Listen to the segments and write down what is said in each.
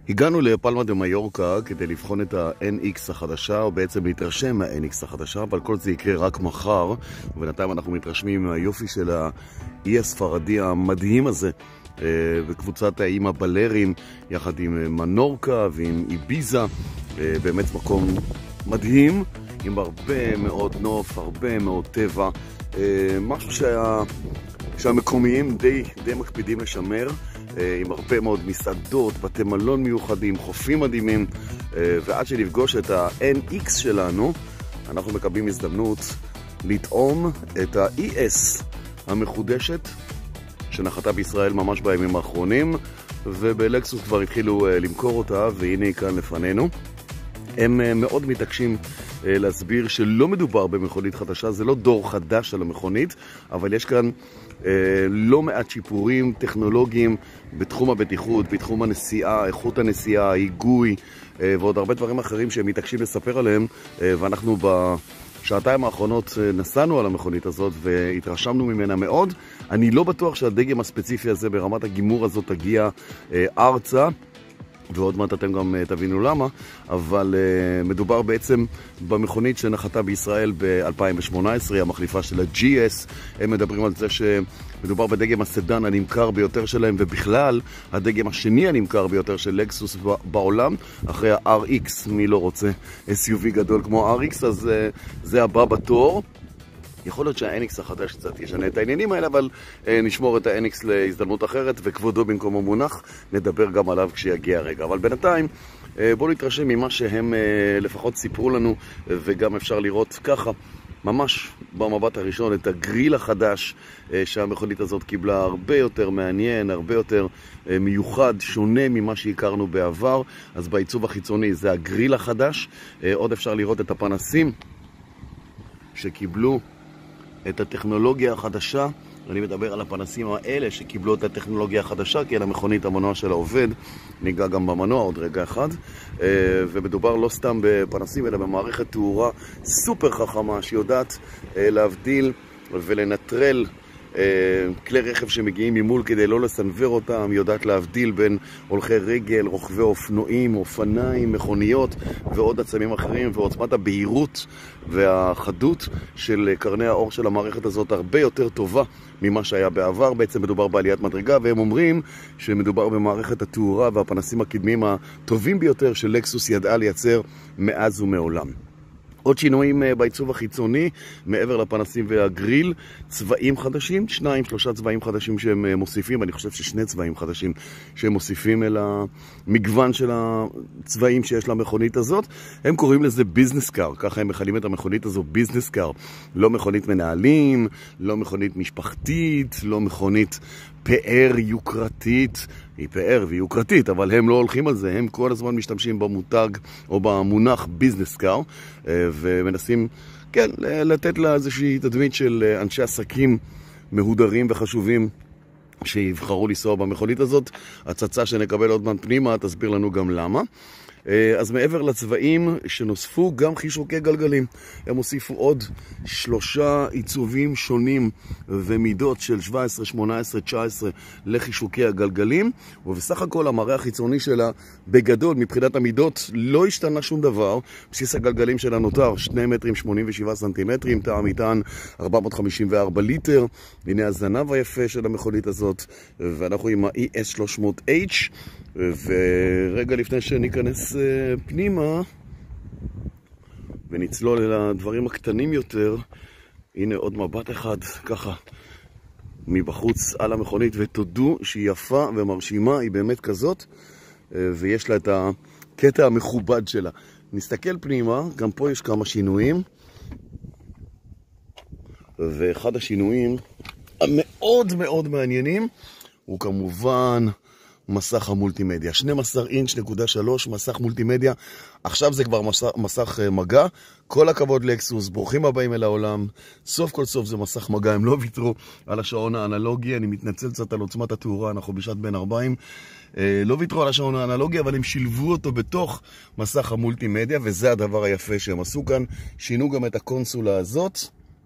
הגענו לפלמה דה מיורקה כדי לבחון את ה-NX החדשה, או בעצם להתרשם מה-NX החדשה, אבל כל זה יקרה רק מחר, ובינתיים אנחנו מתרשמים מהיופי של האי הספרדי המדהים הזה, בקבוצת האיים הבלרים, יחד עם מנורקה ועם איביזה, באמת מקום מדהים, עם הרבה מאוד נוף, הרבה מאוד טבע, משהו שהמקומיים די מקפידים לשמר, עם הרבה מאוד מסעדות, בתי מלון מיוחדים, חופים מדהימים, ועד שנפגוש את ה-NX שלנו, אנחנו מקבלים הזדמנות לטעום את ה-ES המחודשת, שנחתה בישראל ממש בימים האחרונים, ובלקסוס כבר התחילו למכור אותה, והנה היא כאן לפנינו. הם מאוד מתעקשים להסביר שלא מדובר במכונית חדשה, זה לא דור חדש של המכונית, אבל יש כאן לא מעט שיפורים טכנולוגיים בתחום הבטיחות, בתחום הנסיעה, איכות הנסיעה, היגוי ועוד הרבה דברים אחרים שהם מתעקשים לספר עליהם, ואנחנו בשעתיים האחרונות נסענו על המכונית הזאת והתרשמנו ממנה מאוד. אני לא בטוח שהדגם הספציפי הזה ברמת הגימור הזאת תגיע ארצה, ועוד מעט אתם גם תבינו למה, אבל מדובר בעצם במכונית שנחתה בישראל ב-2018, המחליפה של ה-GS. הם מדברים על זה שמדובר בדגם הסדן הנמכר ביותר שלהם, ובכלל הדגם השני הנמכר ביותר של לקסוס בעולם, אחרי ה-RX. מי לא רוצה SUV גדול כמו RX, אז זה הבא בתור. יכול להיות שה-NX החדש קצת ישנה את העניינים האלה, אבל נשמור את ה-NX להזדמנות אחרת, וכבודו במקום המונח, נדבר גם עליו כשיגיע הרגע. אבל בינתיים, בואו נתרשם ממה שהם לפחות סיפרו לנו, וגם אפשר לראות ככה, ממש במבט הראשון, את הגריל החדש שהמכונית הזאת קיבלה, הרבה יותר מעניין, הרבה יותר מיוחד, שונה ממה שהכרנו בעבר. אז בעיצוב החיצוני זה הגריל החדש. עוד אפשר לראות את הפנסים שקיבלו את הטכנולוגיה החדשה. אני מדבר על הפנסים האלה שקיבלו את הטכנולוגיה החדשה, כי על המכונית המנוע שלה עובד, ניגע גם במנוע עוד רגע אחד, ומדובר לא סתם בפנסים אלא במערכת תאורה סופר חכמה שיודעת להבדיל ולנטרל כלי רכב שמגיעים ממול כדי לא לסנבר אותם, יודעת להבדיל בין הולכי רגל, רוכבי אופנועים, אופניים, מכוניות ועוד עצמים אחרים, ועוצמת הבהירות והחדות של קרני האור של המערכת הזאת הרבה יותר טובה ממה שהיה בעבר. בעצם מדובר בעליית מדרגה, והם אומרים שמדובר במערכת התאורה והפנסים הקדמיים הטובים ביותר של לקסוס ידעה לייצר מאז ומעולם. עוד שינויים בעיצוב החיצוני, מעבר לפנסים והגריל, צבעים חדשים, 2-3 צבעים חדשים שהם מוסיפים, אני חושב ששני צבעים חדשים שהם מוסיפים אל המגוון של הצבעים שיש למכונית הזאת. הם קוראים לזה ביזנס קאר, ככה הם מכנים את המכונית הזו, ביזנס קאר. לא מכונית מנהלים, לא מכונית משפחתית, לא מכונית פאר יוקרתית, היא פאר ויוקרתית, אבל הם לא הולכים על זה, הם כל הזמן משתמשים במותג או במונח ביזנס קאר, ומנסים, כן, לתת לה איזושהי תדמית של אנשי עסקים מהודרים וחשובים שיבחרו לנסוע במכונית הזאת. הצצה שנקבל עוד מעט פנימה תסביר לנו גם למה. אז מעבר לצבעים שנוספו, גם חישוקי גלגלים. הם הוסיפו עוד 3 עיצובים שונים ומידות של 17, 18, 19 לחישוקי הגלגלים, ובסך הכל המראה החיצוני שלה בגדול מבחינת המידות לא השתנה שום דבר. בסיס הגלגלים שלה נותר 2 מטרים 87 סנטימטרים, תא המטען 454 ליטר. הנה הזנב היפה של המכונית הזאת, ואנחנו עם ה-ES300H. ורגע לפני שניכנס פנימה ונצלול אל הדברים הקטנים יותר, הנה עוד מבט אחד ככה מבחוץ על המכונית, ותודו שהיא יפה ומרשימה, היא באמת כזאת, ויש לה את הקטע המכובד שלה. נסתכל פנימה, גם פה יש כמה שינויים, ואחד השינויים המאוד מאוד מעניינים הוא כמובן מסך המולטימדיה, 12 אינץ' נקודה 3, מסך מולטימדיה. עכשיו זה כבר מסך מגע. כל הכבוד לקסוס, ברוכים הבאים אל העולם. סוף כל סוף זה מסך מגע, הם לא ויתרו על השעון האנלוגי. אני מתנצל קצת על עוצמת התאורה, אנחנו בשעת בין 40. לא ויתרו על השעון האנלוגי, אבל הם שילבו אותו בתוך מסך המולטימדיה, וזה הדבר היפה שהם עשו כאן. שינו גם את הקונסולה הזאת,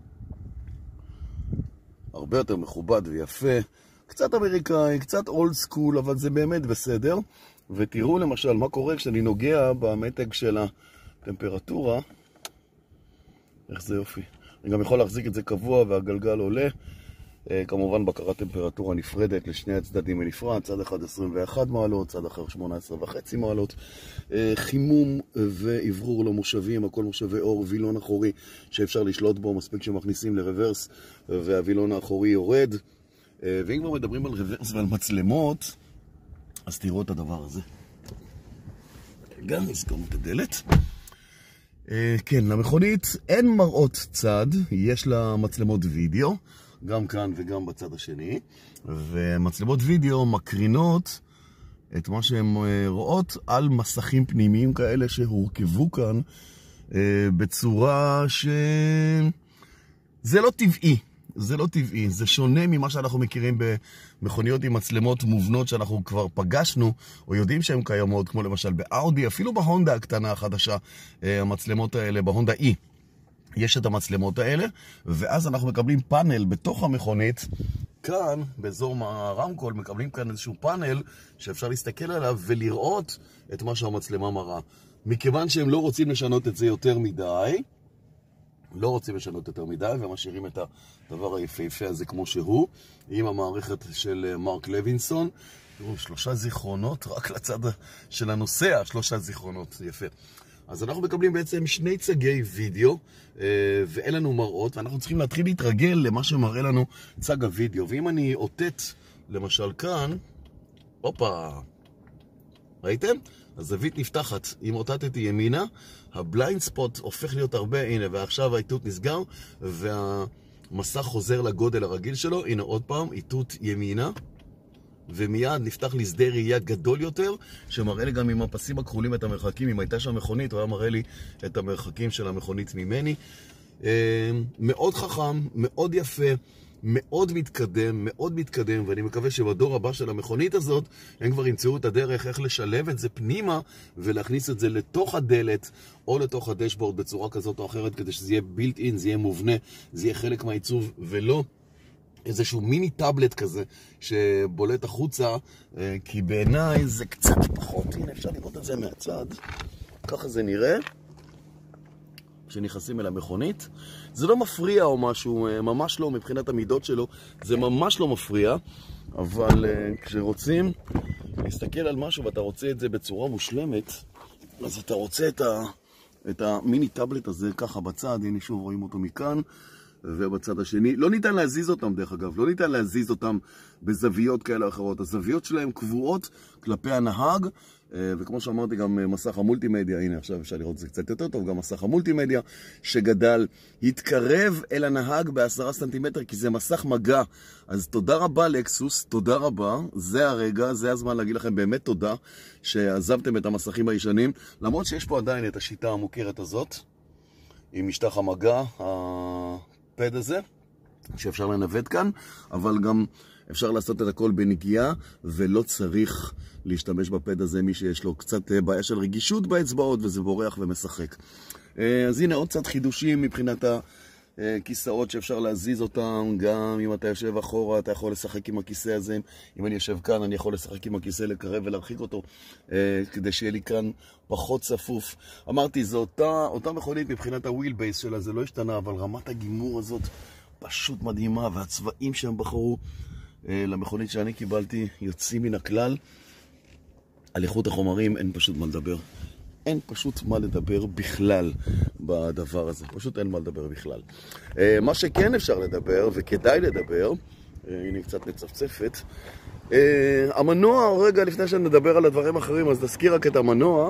הרבה יותר מכובד ויפה, קצת אמריקאי, קצת אולד סקול, אבל זה באמת בסדר. ותראו למשל מה קורה כשאני נוגע במתג של הטמפרטורה. איך זה יופי. אני גם יכול להחזיק את זה קבוע והגלגל עולה. כמובן בקרת טמפרטורה נפרדת לשני הצדדים בנפרד, צד אחד 21 מעלות, צד אחר 18.5 מעלות. חימום ועברור למושבים, הכל מושבי אור, וילון אחורי שאפשר לשלוט בו, מספיק שמכניסים לרוורס והווילון האחורי יורד. ואם כבר מדברים על רוורס ועל מצלמות, אז תראו את הדבר הזה. גם נסגור את הדלת. כן, למכונית אין מראות צד, יש לה מצלמות וידאו, גם כאן וגם בצד השני, ומצלמות וידאו מקרינות את מה שהן רואות על מסכים פנימיים כאלה שהורכבו כאן בצורה זה לא טבעי. זה לא טבעי, זה שונה ממה שאנחנו מכירים במכוניות עם מצלמות מובנות שאנחנו כבר פגשנו או יודעים שהן קיימות, כמו למשל באאודי, אפילו בהונדה הקטנה החדשה, המצלמות האלה, בהונדה E יש את המצלמות האלה, ואז אנחנו מקבלים פאנל בתוך המכונית. כאן, באזור הרמקול, מקבלים כאן איזשהו פאנל שאפשר להסתכל עליו ולראות את מה שהמצלמה מראה. מכיוון שהם לא רוצים לשנות את זה יותר מדי, ומשאירים את הדבר היפהפה הזה כמו שהוא, עם המערכת של מרק לוינסון. תראו, 3 זיכרונות, רק לצד של הנוסע, 3 זיכרונות, יפה. אז אנחנו מקבלים בעצם 2 צגי וידאו, ואין לנו מראות, ואנחנו צריכים להתחיל להתרגל למה שמראה לנו צג הוידאו. ואם אני אותת, למשל כאן, הופה, ראיתם? הזווית נפתחת. אם אותתתי ימינה, הבליינד ספוט הופך להיות הרבה, הנה, ועכשיו האיתות נסגר, והמסך חוזר לגודל הרגיל שלו. הנה עוד פעם, איתות ימינה, ומיד נפתח לי שדה ראייה גדול יותר, שמראה לי גם עם הפסים הכחולים את המרחקים. אם הייתה שם מכונית, הוא היה מראה לי את המרחקים של המכונית ממני. מאוד חכם, מאוד יפה, מאוד מתקדם, ואני מקווה שבדור הבא של המכונית הזאת הם כבר ימצאו את הדרך איך לשלב את זה פנימה ולהכניס את זה לתוך הדלת או לתוך הדשבורד בצורה כזאת או אחרת, כדי שזה יהיה built in, זה יהיה מובנה, זה יהיה חלק מהעיצוב ולא איזשהו מיני טאבלט כזה שבולט החוצה, כי בעיניי זה קצת פחות. הנה, אפשר לראות את זה מהצד, ככה זה נראה כשנכנסים אל המכונית. זה לא מפריע או משהו, ממש לא, מבחינת המידות שלו זה ממש לא מפריע, אבל כשרוצים להסתכל על משהו ואתה רוצה את זה בצורה מושלמת, אז אתה רוצה את המיני טאבלט הזה ככה בצד. הנה שוב רואים אותו מכאן ובצד השני. לא ניתן להזיז אותם דרך אגב, לא ניתן להזיז אותם בזוויות כאלה או אחרות. הזוויות שלהם קבועות כלפי הנהג, וכמו שאמרתי גם מסך המולטימדיה, הנה עכשיו אפשר לראות את זה קצת יותר טוב, גם מסך המולטימדיה שגדל, התקרב אל הנהג ב10 סנטימטר, כי זה מסך מגע. אז תודה רבה לקסוס, תודה רבה, זה הרגע, זה הזמן להגיד לכם באמת תודה שעזבתם את המסכים הישנים, למרות שיש פה עדיין את השיטה המוכרת הזאת עם משטח המגע, הפד הזה שאפשר לנווט כאן, אבל גם אפשר לעשות את הכל בנגיעה, ולא צריך להשתמש בפד הזה מי שיש לו קצת בעיה של רגישות באצבעות וזה בורח ומשחק. אז הנה עוד קצת חידושים מבחינת הכיסאות שאפשר להזיז אותם. גם אם אתה יושב אחורה אתה יכול לשחק עם הכיסא הזה. אם אני יושב כאן אני יכול לשחק עם הכיסא, לקרב ולהרחיק אותו כדי שיהיה לי כאן פחות צפוף. אמרתי, זו אותה מכונית מבחינת הוויל בייס שלה, זה לא השתנה, אבל רמת הגימור הזאת פשוט מדהימה, והצבעים שהם בחרו למכונית שאני קיבלתי יוצאים מן הכלל. על איכות החומרים אין פשוט מה לדבר. אין פשוט מה לדבר בכלל בדבר הזה. פשוט אין מה לדבר בכלל. מה שכן אפשר לדבר וכדאי לדבר, הנה קצת מצפצפת, המנוע, רגע לפני שנדבר על הדברים אחרים, אז נזכיר רק את המנוע.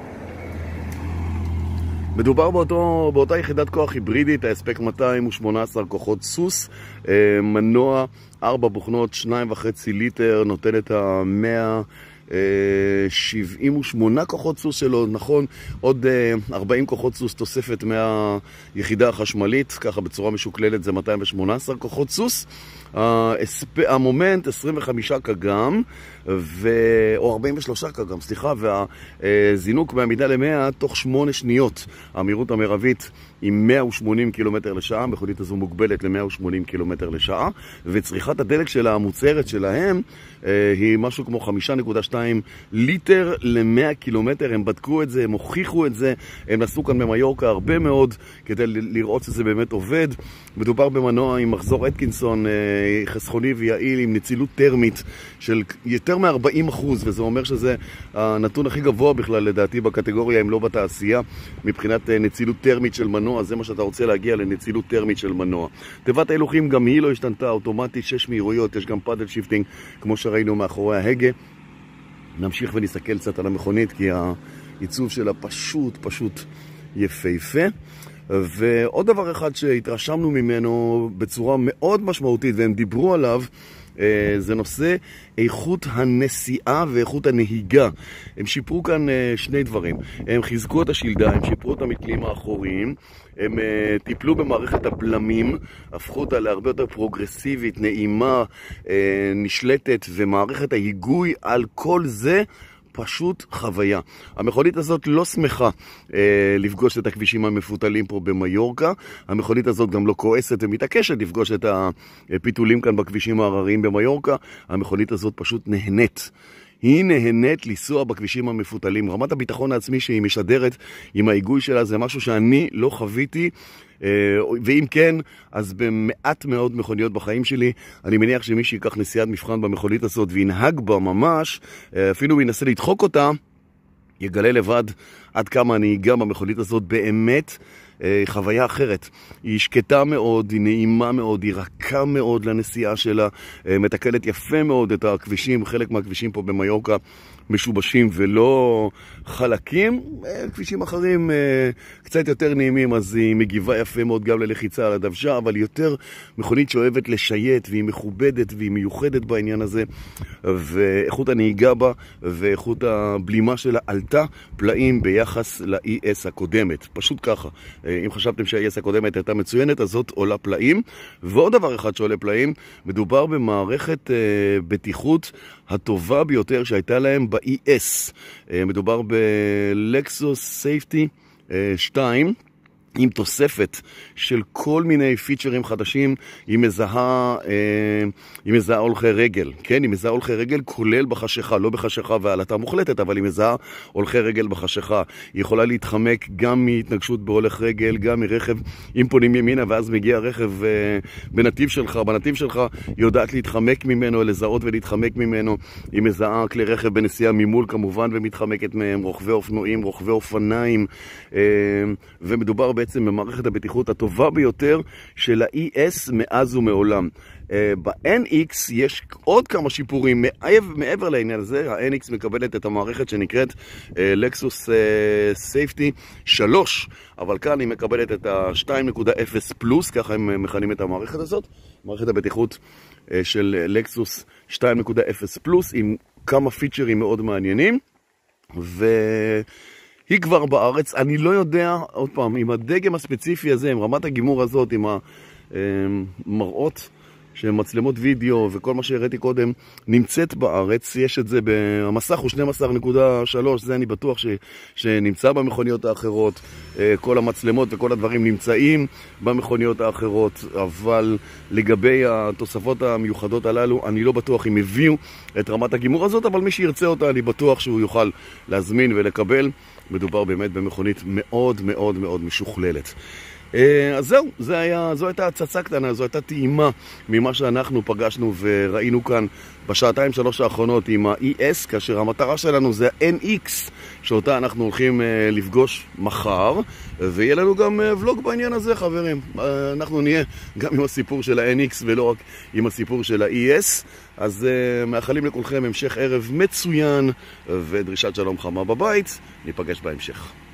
מדובר באותה יחידת כוח היברידית, ההספק 218 כוחות סוס, מנוע 4 בוכנות, 2.5 ליטר, נותן את 178 כוחות סוס שלו, נכון, עוד 40 כוחות סוס תוספת מהיחידה החשמלית, ככה בצורה משוקללת זה 218 כוחות סוס. המומנט 25 קגם או 43 קגם, סליחה, והזינוק בעמידה ל-100 תוך 8 שניות. המהירות המרבית היא 180 קילומטר לשעה, המכונית הזו מוגבלת ל-180 קילומטר לשעה, וצריכת הדלק שלה, המוצהרת שלהם, היא משהו כמו 5.2 ליטר ל-100 קילומטר. הם בדקו את זה, הם הוכיחו את זה, הם נסעו כאן במיורקה הרבה מאוד כדי לראות שזה באמת עובד. מדובר במנוע עם מחזור אטקינסון חסכוני ויעיל, עם נצילות טרמית של יותר מ-40%, וזה אומר שזה הנתון הכי גבוה בכלל לדעתי בקטגוריה, אם לא בתעשייה, מבחינת נצילות טרמית של מנוע. זה מה שאתה רוצה להגיע, לנצילות טרמית של מנוע. תיבת ההילוכים גם היא לא השתנתה, אוטומטית 6 מהירויות, יש גם פאדל שיפטינג כמו שראינו מאחורי ההגה. נמשיך ונסתכל קצת על המכונית, כי העיצוב שלה פשוט יפהפה. ועוד דבר אחד שהתרשמנו ממנו בצורה מאוד משמעותית, והם דיברו עליו, זה נושא איכות הנסיעה ואיכות הנהיגה. הם שיפרו כאן שני דברים. הם חיזקו את השלדה, הם שיפרו את המתלים האחוריים, הם טיפלו במערכת הבלמים, הפכו אותה להרבה יותר פרוגרסיבית, נעימה, נשלטת, ומערכת ההיגוי על כל זה פשוט חוויה. המכונית הזאת לא שמחה לפגוש את הכבישים המפותלים פה במיורקה. המכונית הזאת גם לא כועסת ומתעקשת לפגוש את הפיתולים כאן בכבישים ההרריים במיורקה. המכונית הזאת פשוט נהנית. היא נהנית לנסוע בכבישים המפותלים. רמת הביטחון העצמי שהיא משדרת עם ההיגוי שלה זה משהו שאני לא חוויתי, ואם כן, אז במעט מאוד מכוניות בחיים שלי. אני מניח שמי שיקח נסיעת מבחן במכונית הזאת וינהג בה ממש, אפילו הוא ינסה לדחוק אותה, יגלה לבד עד כמה הנהיגה במכונית הזאת באמת חוויה אחרת. היא שקטה מאוד, היא נעימה מאוד, היא רכה מאוד לנסיעה שלה, מתקלת יפה מאוד את הכבישים. חלק מהכבישים פה במיורקה משובשים ולא חלקים, כבישים אחרים קצת יותר נעימים, אז היא מגיבה יפה מאוד גם ללחיצה על הדוושה, אבל יותר מכונית שאוהבת לשייט, והיא מכובדת והיא מיוחדת בעניין הזה, ואיכות הנהיגה בה ואיכות הבלימה שלה עלתה פלאים ביחס ל-ES הקודמת. פשוט ככה. אם חשבתם שה-ES הקודמת הייתה מצוינת, אז זאת עולה פלאים. ועוד דבר אחד שעולה פלאים, מדובר במערכת בטיחות הטובה ביותר שהייתה להם ב-ES. מדובר בלקסוס סייפטי 2, עם תוספת של כל מיני פיצ'רים חדשים. היא מזהה הולכי רגל, כן? היא מזהה הולכי רגל כולל בחשיכה, לא בחשיכה ועלתה מוחלטת, אבל היא מזהה הולכי רגל בחשיכה. היא יכולה להתחמק גם מהתנגשות בהולך רגל, גם מרכב, אם פונים ימינה ואז מגיע רכב בנתיב שלך, היא יודעת להתחמק ממנו, לזהות ולהתחמק ממנו. היא מזהה כלי רכב בנסיעה ממול כמובן ומתחמקת מהם, רוכבי אופנועים, רוכבי אופניים, ומדובר בעצם במערכת הבטיחות הטובה ביותר של ה-ES מאז ומעולם. ב-NX יש עוד כמה שיפורים מעבר לעניין הזה. ה-NX מקבלת את המערכת שנקראת Lexus Safety 3, אבל כאן היא מקבלת את ה-2.0 פלוס, ככה הם מכנים את המערכת הזאת, מערכת הבטיחות של Lexus 2.0 פלוס, עם כמה פיצ'רים מאוד מעניינים, היא כבר בארץ. אני לא יודע, עוד פעם, עם הדגם הספציפי הזה, עם רמת הגימור הזאת, עם המראות שמצלמות וידאו וכל מה שהראיתי קודם, נמצאת בארץ. יש את זה, המסך הוא 12.3, זה אני בטוח שנמצא במכוניות האחרות. כל המצלמות וכל הדברים נמצאים במכוניות האחרות, אבל לגבי התוספות המיוחדות הללו, אני לא בטוח אם הביאו את רמת הגימור הזאת, אבל מי שירצה אותה, אני בטוח שהוא יוכל להזמין ולקבל. מדובר באמת במכונית מאוד מאוד מאוד משוכללת. אז זהו, זו הייתה הצצה קטנה, זו הייתה טעימה ממה שאנחנו פגשנו וראינו כאן בשעתיים שלוש האחרונות עם ה-ES, כאשר המטרה שלנו זה ה-NX, שאותה אנחנו הולכים לפגוש מחר, ויהיה לנו גם ולוג בעניין הזה, חברים. אנחנו נהיה גם עם הסיפור של ה-NX ולא רק עם הסיפור של ה-ES. אז מאחלים לכולכם המשך ערב מצוין ודרישת שלום חמה בבית. ניפגש בהמשך.